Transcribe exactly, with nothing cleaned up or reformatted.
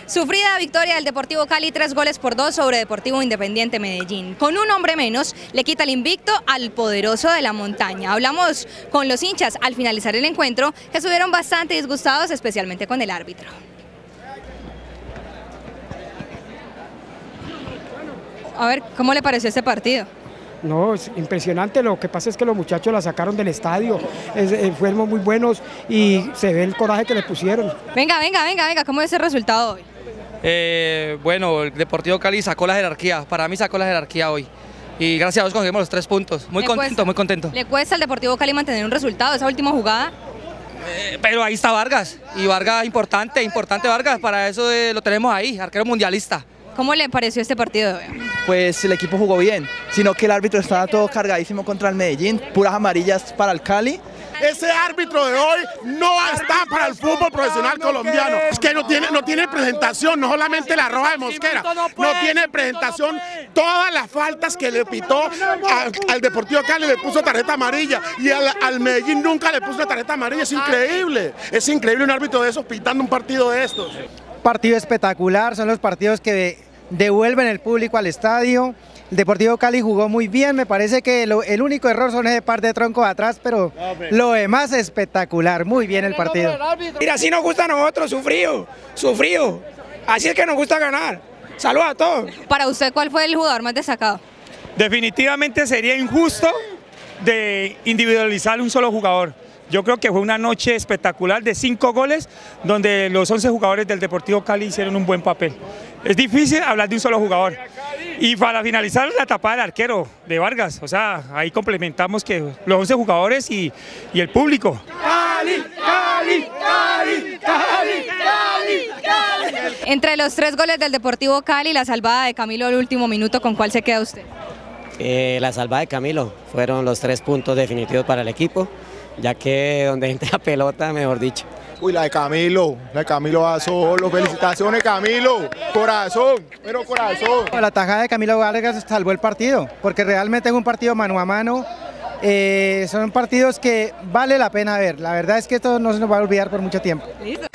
Sufrida victoria del Deportivo Cali, tres goles por dos sobre Deportivo Independiente Medellín. Con un hombre menos, le quita el invicto al poderoso de la montaña. Hablamos con los hinchas al finalizar el encuentro, que estuvieron bastante disgustados, especialmente con el árbitro. A ver, ¿cómo le pareció este partido? No, es impresionante, lo que pasa es que los muchachos la sacaron del estadio, es, eh, fueron muy buenos y se ve el coraje que le pusieron. Venga, venga, venga, venga, ¿cómo es el resultado hoy? Eh, bueno, el Deportivo Cali sacó la jerarquía, para mí sacó la jerarquía hoy. Y gracias a Dios conseguimos los tres puntos, muy contento, cuesta, muy contento. ¿Le cuesta al Deportivo Cali mantener un resultado, esa última jugada? Eh, pero ahí está Vargas, y Vargas importante, importante Vargas, para eso eh, lo tenemos ahí, arquero mundialista. ¿Cómo le pareció este partido de hoy? Pues el equipo jugó bien, sino que el árbitro estaba todo cargadísimo contra el Medellín, puras amarillas para el Cali. Ese árbitro de hoy no está para el fútbol profesional colombiano. Es que no tiene, no tiene presentación, no solamente la roja de Mosquera, no tiene presentación. Todas las faltas que le pitó a, al Deportivo Cali le puso tarjeta amarilla y al, al Medellín nunca le puso una tarjeta amarilla. Es increíble, es increíble un árbitro de esos pitando un partido de estos. Partido espectacular, son los partidos que devuelven el público al estadio. El Deportivo Cali jugó muy bien, me parece que lo, el único error son ese par de troncos atrás, pero lo demás espectacular, muy bien el partido. Mira, así nos gusta a nosotros, sufrido, sufrido, así es que nos gusta ganar. Saludos a todos. Para usted, ¿cuál fue el jugador más destacado? Definitivamente sería injusto de individualizar un solo jugador. Yo creo que fue una noche espectacular de cinco goles, donde los once jugadores del Deportivo Cali hicieron un buen papel. Es difícil hablar de un solo jugador. Y para finalizar, la tapada del arquero de Vargas, o sea, ahí complementamos que los once jugadores y, y el público. ¡Cali, Cali, Cali, Cali, Cali, Cali! Entre los tres goles del Deportivo Cali y la salvada de Camilo al último minuto, ¿con cuál se queda usted? Eh, la salvada de Camilo, fueron los tres puntos definitivos para el equipo, ya que donde entra la pelota, mejor dicho. Uy, la de Camilo, la de Camilo va solo, felicitaciones Camilo, corazón, pero corazón. La tajada de Camilo Vargas salvó el partido, porque realmente es un partido mano a mano, eh, son partidos que vale la pena ver, la verdad es que esto no se nos va a olvidar por mucho tiempo. ¿Listo?